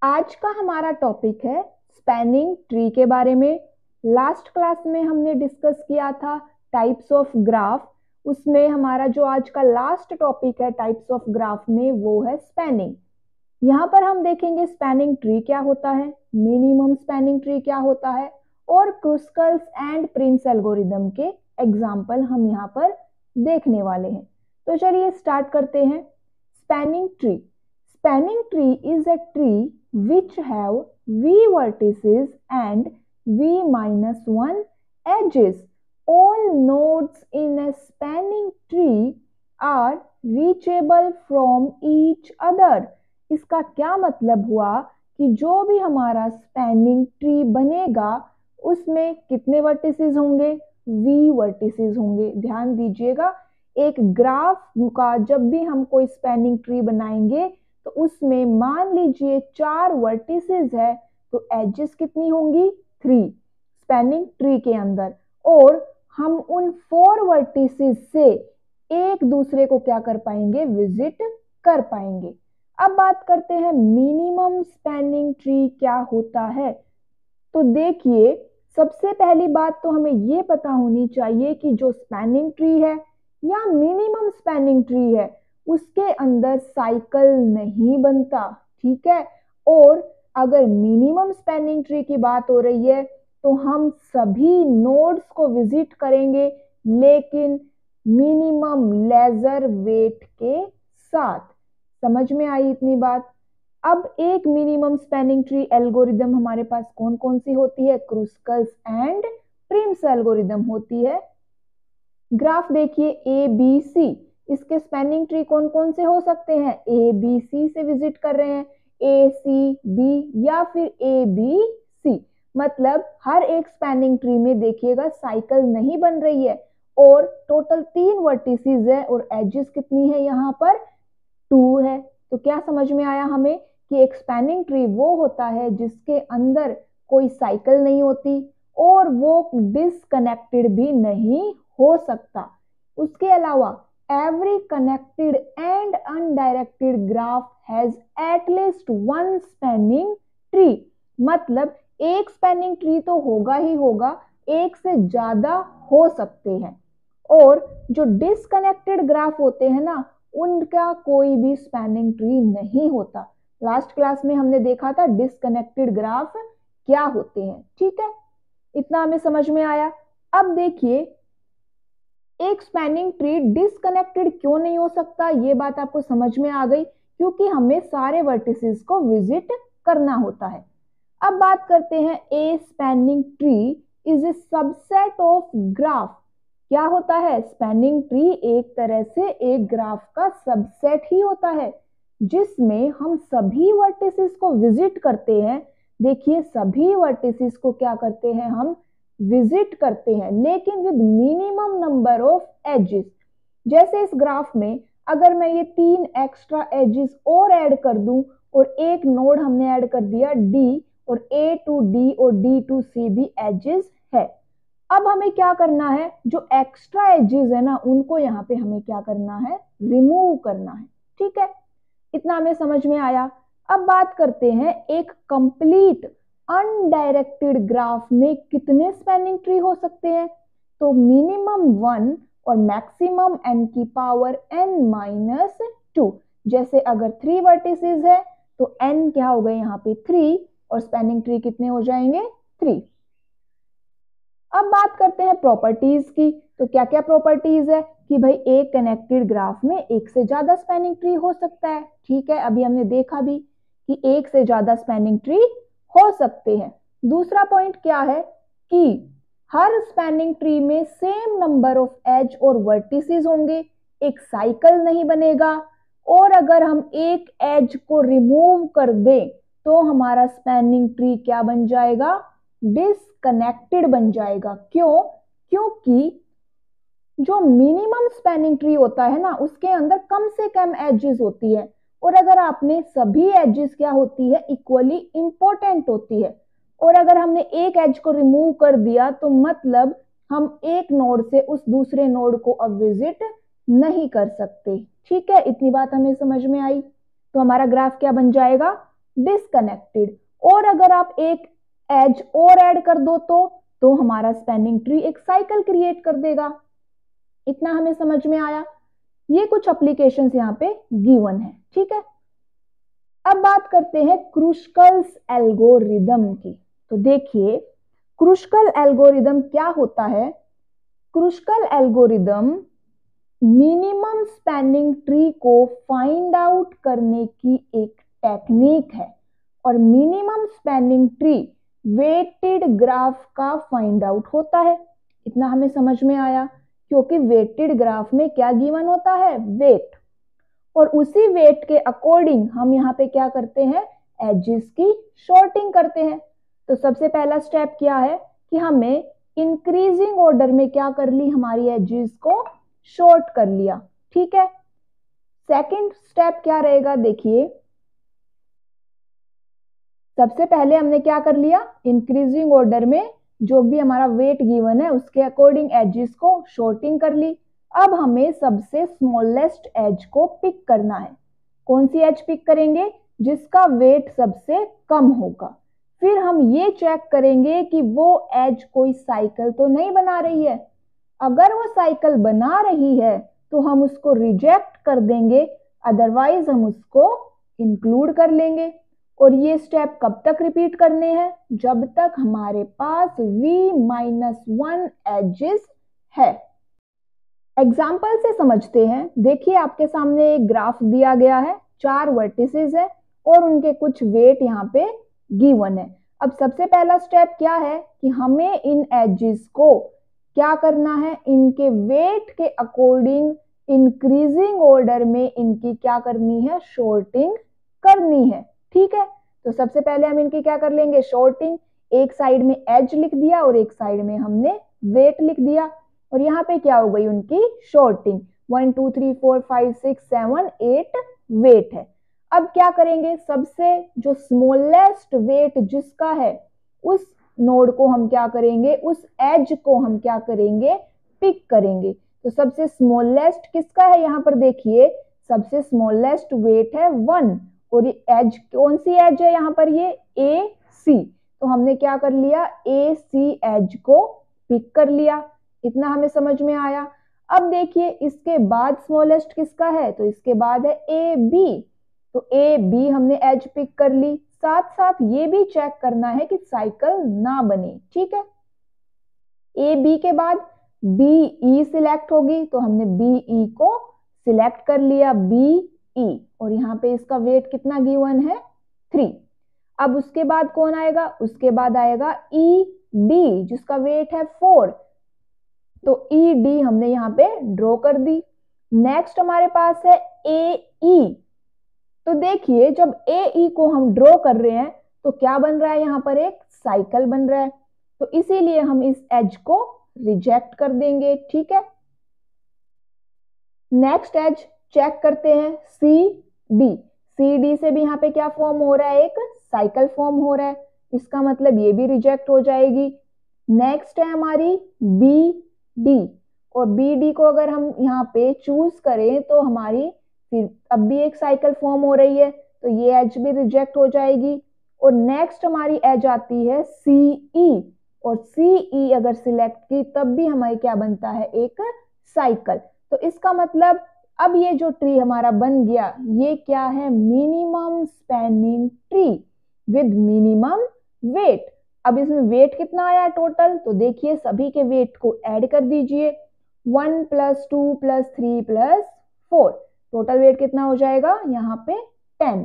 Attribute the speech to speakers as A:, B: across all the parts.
A: आज का हमारा टॉपिक है स्पैनिंग ट्री के बारे में। लास्ट क्लास में हमने डिस्कस किया था टाइप्स ऑफ ग्राफ। उसमें हमारा जो आज का लास्ट टॉपिक है टाइप्स ऑफ ग्राफ में वो है स्पैनिंग। यहाँ पर हम देखेंगे स्पैनिंग ट्री क्या होता है, मिनिमम स्पैनिंग ट्री क्या होता है और क्रुस्कल्स एंड प्रिम्स एल्गोरिदम के एग्जाम्पल हम यहाँ पर देखने वाले हैं। तो चलिए स्टार्ट करते हैं। Spanning tree. Spanning tree is a tree which have v vertices and v minus 1 edges. All nodes in a spanning tree are reachable from each other. इसका क्या मतलब हुआ कि जो भी हमारा स्पैनिंग ट्री बनेगा उसमें कितने वर्टिसेस होंगे, v वर्टिसेस होंगे। ध्यान दीजिएगा, एक ग्राफ का जब भी हम कोई स्पैनिंग ट्री बनाएंगे तो उसमें मान लीजिए 4 वर्टिसेस है तो एजेस कितनी होंगी, 3 स्पैनिंग ट्री के अंदर। और हम उन 4 वर्टिसेस से एक दूसरे को क्या कर पाएंगे, विजिट कर पाएंगे। अब बात करते हैं मिनिमम स्पैनिंग ट्री क्या होता है। तो देखिए, सबसे पहली बात तो हमें ये पता होनी चाहिए कि जो स्पैनिंग ट्री है या मिनिमम स्पैनिंग ट्री है उसके अंदर साइकिल नहीं बनता, ठीक है। और अगर मिनिमम स्पैनिंग ट्री की बात हो रही है तो हम सभी नोड्स को विजिट करेंगे, लेकिन मिनिमम लेजर वेट के साथ। समझ में आई इतनी बात। अब एक मिनिमम स्पैनिंग ट्री एल्गोरिदम हमारे पास कौन कौन सी होती है, क्रुस्कल्स एंड प्रिम्स एल्गोरिदम होती है। ग्राफ देखिए ए बी सी, इसके स्पैनिंग ट्री कौन कौन से हो सकते हैं, ए बी सी से विजिट कर रहे हैं, ए सी बी या फिर ए बी सी। मतलब हर एक स्पैनिंग ट्री में देखिएगा साइकिल नहीं बन रही है और टोटल 3 वर्टिसेस है और एजेस कितनी है, यहाँ पर 2 है। तो क्या समझ में आया हमें कि एक स्पैनिंग ट्री वो होता है जिसके अंदर कोई साइकिल नहीं होती और वो डिसकनेक्टेड भी नहीं हो सकता। उसके अलावा every connected and undirected graph has at least one spanning tree। मतलब एक स्पैनिंग ट्री तो होगा ही होगा, एक से ज्यादा हो सकते हैं। और जो डिसकनेक्टेड ग्राफ होते हैं ना, उनका कोई भी स्पैनिंग ट्री नहीं होता। लास्ट क्लास में हमने देखा था डिसकनेक्टेड ग्राफ क्या होते हैं, ठीक है। इतना हमें समझ में आया। अब देखिए, एक स्पैनिंग ट्री डिसकनेक्टेड क्यों नहीं हो सकता, ये बात आपको समझ में आ गई, क्योंकि हमें सारे वर्टिसेस को विजिट करना होता है। अब बात करते हैं a spanning tree is a subset of graph. क्या होता है, स्पैनिंग ट्री एक तरह से एक ग्राफ का सबसेट ही होता है जिसमें हम सभी वर्टिसेस को विजिट करते हैं। देखिए, सभी वर्टिसेस को क्या करते हैं, हम विजिट करते हैं, लेकिन with minimum number of edges. जैसे इस ग्राफ में अगर मैं ये 3 एक्स्ट्रा एजेस और ऐड कर दूं और एक नोड हमने ऐड कर दिया डी, और ए टू डी और डी टू सी भी एजेस है। अब हमें क्या करना है, जो एक्स्ट्रा एजेस है ना उनको यहाँ पे हमें क्या करना है, रिमूव करना है, ठीक है। इतना हमें समझ में आया। अब बात करते हैं एक कंप्लीट अनडायरेक्टेड ग्राफ में कितने स्पैनिंग ट्री हो सकते हैं। तो मिनिमम 1 और मैक्सिमम n की पावर n-2। जैसे अगर 3 वर्टिसेस है तो n क्या हो गए यहाँ पे 3 और स्पैनिंग ट्री कितने हो जाएंगे, 3। अब बात करते हैं प्रॉपर्टीज की। तो क्या क्या प्रॉपर्टीज है कि भाई एक कनेक्टेड ग्राफ में एक से ज्यादा स्पैनिंग ट्री हो सकता है, ठीक है। अभी हमने देखा भी कि एक से ज्यादा स्पैनिंग ट्री हो सकते हैं। दूसरा पॉइंट क्या है कि हर स्पैनिंग ट्री में सेम नंबर ऑफ एज और वर्टिसेस होंगे, एक साइकिल नहीं बनेगा। और अगर हम एक एज को रिमूव कर दें तो हमारा स्पैनिंग ट्री क्या बन जाएगा, डिसकनेक्टेड बन जाएगा। क्यों, क्योंकि जो मिनिमम स्पैनिंग ट्री होता है ना उसके अंदर कम से कम एजेस होती है, और अगर आपने सभी एजेस क्या होती है, इक्वली इंपॉर्टेंट होती है। और अगर हमने एक एज को रिमूव कर दिया तो मतलब हम एक नोड से उस दूसरे नोड को अब विजिट नहीं कर सकते, ठीक है। इतनी बात हमें समझ में आई। तो हमारा ग्राफ क्या बन जाएगा, डिसकनेक्टेड। और अगर आप एक एज और ऐड कर दो तो हमारा स्पैनिंग ट्री एक साइकिल क्रिएट कर देगा। इतना हमें समझ में आया। ये कुछ एप्लीकेशंस यहाँ पे गिवन है, ठीक है। अब बात करते हैं क्रुस्कल्स एल्गोरिदम की। तो देखिए क्रुस्कल एल्गोरिदम क्या होता है। Kruskal algorithm minimum spanning tree को फाइंड आउट करने की एक टेक्निक है। और minimum spanning tree weighted graph का फाइंड आउट होता है। इतना हमें समझ में आया, क्योंकि वेटेड ग्राफ में क्या गिवन होता है, वेट। और उसी वेट के अकॉर्डिंग हम यहाँ पे क्या करते हैं, एजेस की शॉर्टिंग करते हैं। तो सबसे पहला स्टेप क्या है कि हमें इंक्रीजिंग ऑर्डर में क्या कर ली, हमारी एजेस को शॉर्ट कर लिया, ठीक है। सेकंड स्टेप क्या रहेगा, देखिए सबसे पहले हमने क्या कर लिया, इंक्रीजिंग ऑर्डर में जो भी हमारा वेट गिवन है उसके अकॉर्डिंग एजेस को शॉर्टिंग कर ली। अब हमें सबसे स्मॉलेस्ट एज को पिक करना है। कौन सी एज पिक करेंगे, जिसका वेट सबसे कम होगा। फिर हम ये चेक करेंगे कि वो एज कोई साइकिल तो नहीं बना रही है। अगर वो साइकिल बना रही है तो हम उसको रिजेक्ट कर देंगे, अदरवाइज हम उसको इंक्लूड कर लेंगे। और ये स्टेप कब तक रिपीट करने हैं, जब तक हमारे पास v-1 एजेस है। एग्जाम्पल से समझते हैं। देखिए आपके सामने एक ग्राफ दिया गया है, 4 वर्टिसेस है और उनके कुछ वेट यहाँ पे गिवन है। अब सबसे पहला स्टेप क्या है कि हमें इन एजेस को क्या करना है, इनके वेट के अकॉर्डिंग इंक्रीजिंग ऑर्डर में इनकी क्या करनी है, शॉर्टिंग करनी है, ठीक है। तो सबसे पहले हम इनकी क्या कर लेंगे, शॉर्टिंग। एक साइड में एज लिख दिया और एक साइड में हमने वेट लिख दिया। और यहाँ पे क्या हो गई उनकी शॉर्टिंग, 1 2 3 4 5 6 7 8 वेट है। अब क्या करेंगे, सबसे जो स्मॉलेस्ट वेट जिसका है उस नोड को हम क्या करेंगे, उस एज को हम क्या करेंगे, पिक करेंगे। तो सबसे स्मॉलेस्ट किसका है, यहाँ पर देखिए सबसे स्मॉलेस्ट वेट है 1 और एज कौन सी एज है यहाँ पर, ये ए सी। तो हमने क्या कर लिया, ए सी एज को पिक कर लिया। इतना हमें समझ में आया। अब देखिए इसके बाद स्मॉलेस्ट किसका है, तो इसके बाद है ए बी। तो ए बी हमने एज पिक कर ली। साथ साथ ये भी चेक करना है कि साइकिल ना बने, ठीक है। ए बी के बाद बी ई सिलेक्ट होगी, तो हमने बी ई को सिलेक्ट कर लिया, बी ई। और यहाँ पे इसका वेट कितना गिवन है, 3। अब उसके बाद कौन आएगा, उसके बाद आएगा ई डी जिसका वेट है 4। तो ई डी हमने यहाँ पे ड्रॉ कर दी। नेक्स्ट हमारे पास है ए ई। तो देखिए जब ए ई को हम ड्रॉ कर रहे हैं तो क्या बन रहा है, यहाँ पर एक साइकिल बन रहा है। तो इसीलिए हम इस एज को रिजेक्ट कर देंगे, ठीक है। नेक्स्ट एज चेक करते हैं सी डी। सी डी से भी यहाँ पे क्या फॉर्म हो रहा है, एक साइकिल फॉर्म हो रहा है। इसका मतलब ये भी रिजेक्ट हो जाएगी। नेक्स्ट है हमारी बी डी। और बी डी को अगर हम यहाँ पे चूज करें तो हमारी फिर अब भी एक साइकिल फॉर्म हो रही है, तो ये एज भी रिजेक्ट हो जाएगी। और नेक्स्ट हमारी एज आती है सी ई। और सी ई अगर सिलेक्ट की तब भी हमारी क्या बनता है, एक साइकिल। तो इसका मतलब अब ये जो ट्री हमारा बन गया ये क्या है, minimum spanning tree with minimum weight. अब इसमें वेट कितना आया टोटल, तो देखिए सभी के वेट को ऐड कर दीजिए, 1 + 2 + 3 + 4। टोटल वेट कितना हो जाएगा यहाँ पे 10।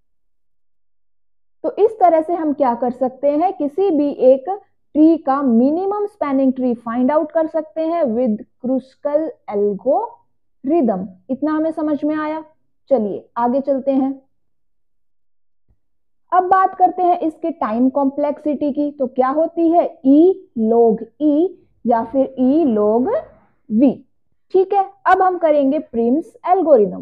A: तो इस तरह से हम क्या कर सकते हैं, किसी भी एक ट्री का minimum spanning tree find out कर सकते हैं विद क्रुस्कल एल्गोरिदम। इतना हमें समझ में आया। चलिए आगे चलते हैं। अब बात करते हैं इसके टाइम कॉम्प्लेक्सिटी की। तो क्या होती है, ई log ई या फिर ई log वी, ठीक है। अब हम करेंगे प्रिम्स एल्गोरिदम।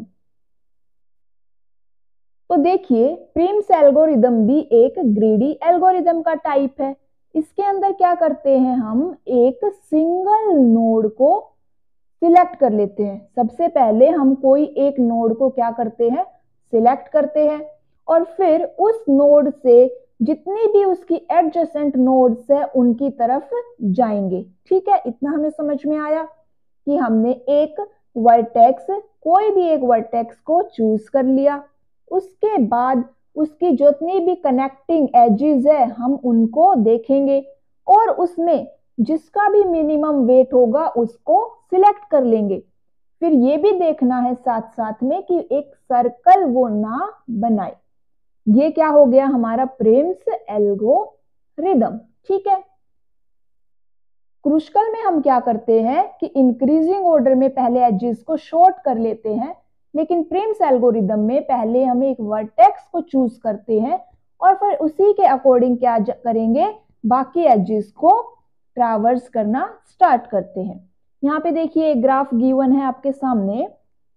A: तो देखिए प्रिम्स एल्गोरिदम भी एक ग्रीडी एल्गोरिदम का टाइप है। इसके अंदर क्या करते हैं, हम एक सिंगल नोड को सिलेक्ट कर लेते हैं। सबसे पहले हम कोई एक नोड को क्या करते हैं, सिलेक्ट करते हैं। और फिर उस नोड से जितनी भी उसकी एडजेसेंट नोड्स है उनकी तरफ जाएंगे। ठीक है, इतना हमें समझ में आया कि हमने एक वर्टेक्स, कोई भी एक वर्टेक्स को चूज कर लिया, उसके बाद उसकी जितनी भी कनेक्टिंग एजेस है हम उनको देखेंगे और उसमें जिसका भी मिनिमम वेट होगा उसको सिलेक्ट कर लेंगे। फिर ये भी देखना है साथ साथ में कि एक सर्कल वो ना बनाए। ये क्या हो गया हमारा प्रिम्स एल्गोरिदम। ठीक है, क्रुशिकल में हम क्या करते हैं कि इंक्रीजिंग ऑर्डर में पहले एजेस को शॉर्ट कर लेते हैं, लेकिन प्रिम्स एल्गोरिदम में पहले हम एक वर्टेक्स को चूज करते हैं और फिर उसी के अकॉर्डिंग क्या करेंगे, बाकी एजेस को ट्रैवर्स करना स्टार्ट करते हैं। यहाँ पे देखिए एक ग्राफ गिवन है आपके सामने,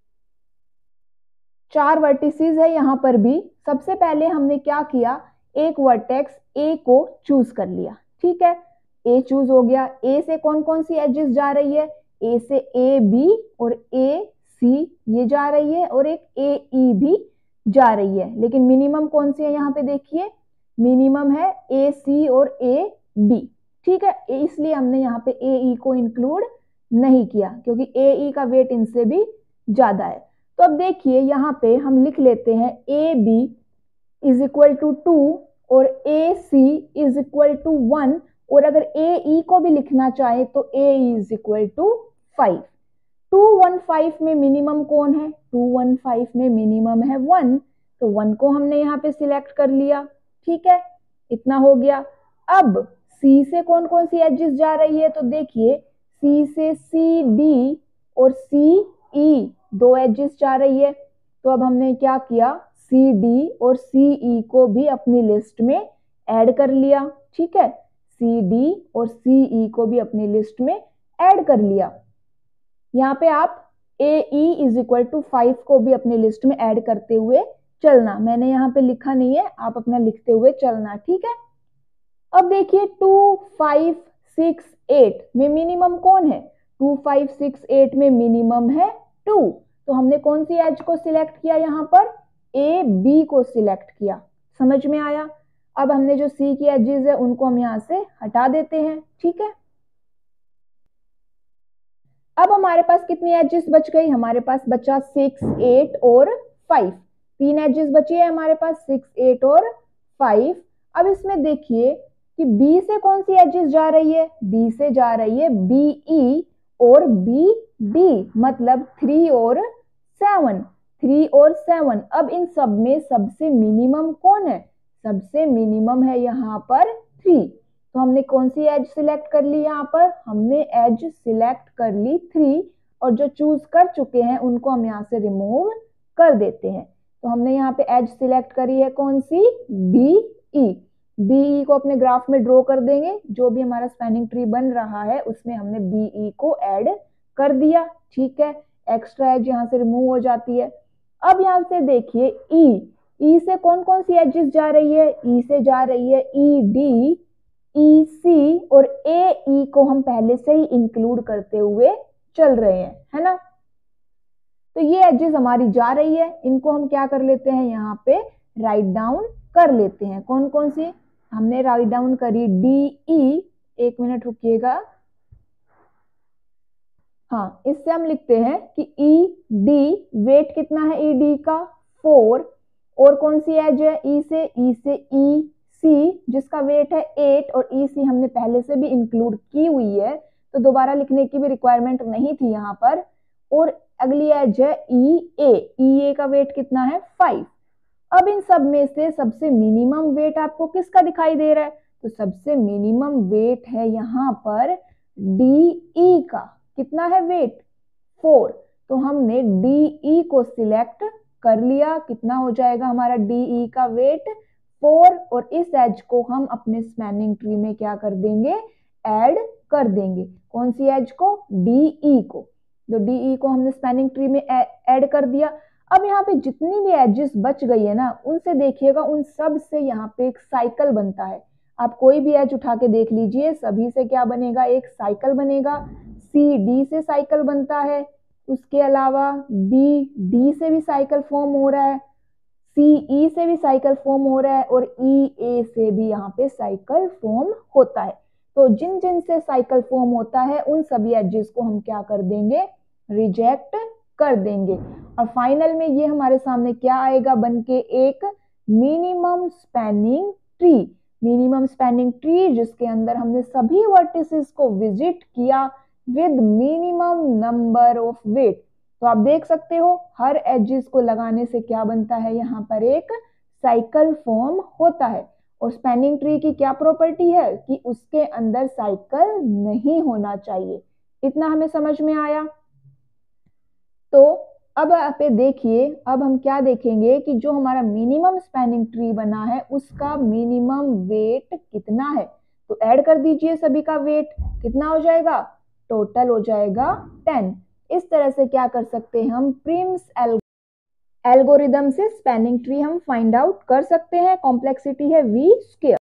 A: 4 वर्टिसेस है यहाँ पर भी। सबसे पहले हमने क्या किया, एक वर्टेक्स ए को चूज कर लिया। ठीक है, ए चूज हो गया। ए से कौन कौन सी एजेस जा रही है, ए से ए बी और ए सी ये जा रही है और एक ए ई भी जा रही है, लेकिन मिनिमम कौन सी है यहाँ पे देखिए, मिनिमम है ए सी और ए बी। ठीक है, इसलिए हमने यहाँ पे ए ई को इंक्लूड नहीं किया क्योंकि ए ई का वेट इनसे भी ज्यादा है। तो अब देखिए यहाँ पे हम लिख लेते हैं A B is equal to 2 और A C is equal to 1, और अगर ए ई को भी लिखना चाहे तो ए इज इक्वल टू 5। 215 में मिनिमम कौन है, 215 में मिनिमम है 1, तो 1 को हमने यहाँ पे सिलेक्ट कर लिया। ठीक है, इतना हो गया। अब सी से कौन कौन सी एजेस जा रही है, तो देखिए सी से सी डी और सी ई 2 एजेस जा रही है। तो अब हमने क्या किया, सी डी और सी ई को भी अपनी लिस्ट में ऐड कर लिया। ठीक है, सी डी और सी ई को भी अपनी लिस्ट में ऐड कर लिया। यहाँ पे आप A E is equal to 5 को भी अपनी लिस्ट में ऐड करते हुए चलना, मैंने यहाँ पे लिखा नहीं है, आप अपना लिखते हुए चलना। ठीक है, अब देखिए 2 5 6 8 में मिनिमम कौन है, 2 5 6 8 में मिनिमम है 2, तो हमने कौन सी एज को सिलेक्ट किया, यहाँ पर ए बी को सिलेक्ट किया। समझ में आया। अब हमने जो सी की एजेस है उनको हम यहाँ से हटा देते हैं। ठीक है, अब हमारे पास कितनी एजेस बच गई, हमारे पास बचा 6 8 और 5, 3 एजेस बची है हमारे पास, 6 8 और 5। अब इसमें देखिए कि बी से कौन सी एजेस जा रही है, बी से जा रही है बी ई और बी डी, मतलब 3 और 7, 3 और 7। अब इन सब में सबसे मिनिमम कौन है, सबसे मिनिमम है यहाँ पर 3, तो हमने कौन सी एज सिलेक्ट कर ली, यहाँ पर हमने एज सिलेक्ट कर ली 3, और जो चूज कर चुके हैं उनको हम यहाँ से रिमूव कर देते हैं। तो हमने यहाँ पे एज सिलेक्ट करी है कौन सी, बी ई। बी ई को अपने ग्राफ में ड्रॉ कर देंगे, जो भी हमारा स्पैनिंग ट्री बन रहा है उसमें हमने बी ई को ऐड कर दिया। ठीक है, एक्स्ट्रा एज यहाँ से रिमूव हो जाती है। अब यहाँ से देखिए ई, ई से कौन कौन सी एजेस जा रही है, ई से जा रही है ई डी, ई सी और ए ई को हम पहले से ही इंक्लूड करते हुए चल रहे हैं, है ना। तो ये एजेस हमारी जा रही है, इनको हम क्या कर लेते हैं, यहाँ पे राइट डाउन कर लेते हैं। कौन कौन सी हमने राइट डाउन करी, डी ई, एक मिनट रुकिएगा, हाँ, इससे हम लिखते हैं कि ई डी वेट कितना है ई डी का 4, और कौन सी एज है ई से ई सी जिसका वेट है 8, और ई सी हमने पहले से भी इंक्लूड की हुई है तो दोबारा लिखने की भी रिक्वायरमेंट नहीं थी यहाँ पर। और अगली एज है ई ए का वेट कितना है 5। अब इन सब में से सबसे मिनिमम वेट आपको किसका दिखाई दे रहा है, तो सबसे मिनिमम वेट है यहाँ पर डी ई का, कितना है वेट 4, तो हमने डी ई को सिलेक्ट कर लिया। कितना हो जाएगा हमारा डी ई का वेट 4, और इस एज को हम अपने स्पैनिंग ट्री में क्या कर देंगे, ऐड कर देंगे। कौन सी एज को, डी ई को, तो डी ई को हमने स्पैनिंग ट्री में ऐड कर दिया। अब यहाँ पे जितनी भी एजेस बच गई है ना, उनसे देखिएगा उन सब से यहाँ पे एक साइकिल बनता है। आप कोई भी एज उठा के देख लीजिए, सभी से क्या बनेगा, एक साइकिल बनेगा। सी डी से साइकिल बनता है, उसके अलावा बी डी से भी साइकिल फॉर्म हो रहा है, CE से भी साइकिल फॉर्म हो रहा है और EA से भी यहाँ पे साइकिल फॉर्म होता है। तो जिन जिन से साइकिल फॉर्म होता है उन सभी एजेस को हम क्या कर देंगे, रिजेक्ट कर देंगे। और फाइनल में ये हमारे सामने क्या आएगा बन के, एक minimum spanning tree. Minimum spanning tree जिसके अंदर हमने सभी वर्टिसेस को विजिट किया with minimum number of weight. तो आप देख सकते हो हर एजेस को लगाने से क्या बनता है, यहाँ पर एक साइकिल फॉर्म होता है। और स्पैनिंग ट्री की क्या प्रॉपर्टी है कि उसके अंदर साइकिल नहीं होना चाहिए। इतना हमें समझ में आया। तो अब आप देखिए, अब हम क्या देखेंगे कि जो हमारा मिनिमम स्पैनिंग ट्री बना है उसका मिनिमम वेट कितना है। तो ऐड कर दीजिए सभी का वेट, कितना हो जाएगा, टोटल हो जाएगा 10। इस तरह से क्या कर सकते हैं हम, प्रिम्स एल्गोरिदम से स्पैनिंग ट्री हम फाइंड आउट कर सकते हैं। कॉम्प्लेक्सिटी है V²।